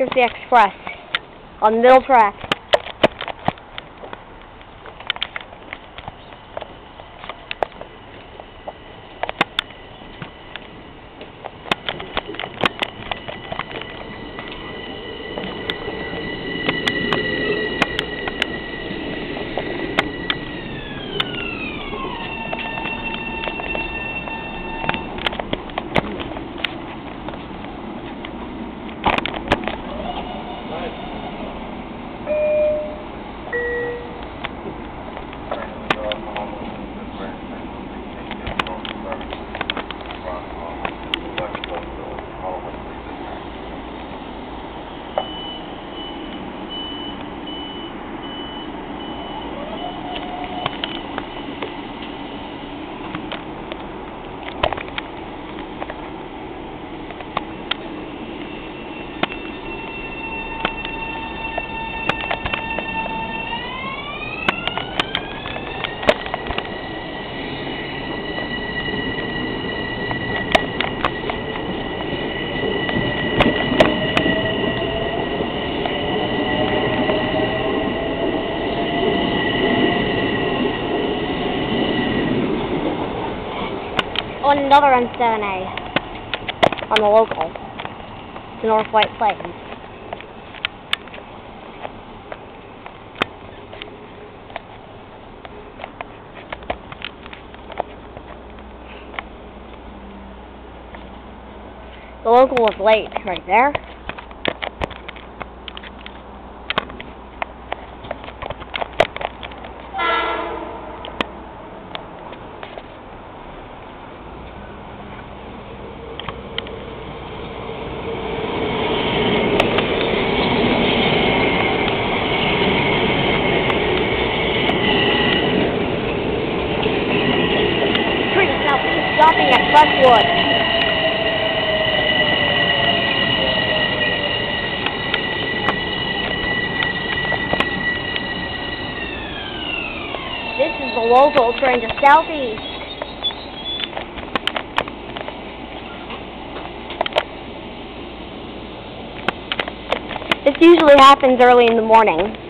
Here's the express on the middle track. On another M7A on the local, the North White Plains. The local was late right there. Stopping at Crestwood. This is the local train to Southeast. This usually happens early in the morning.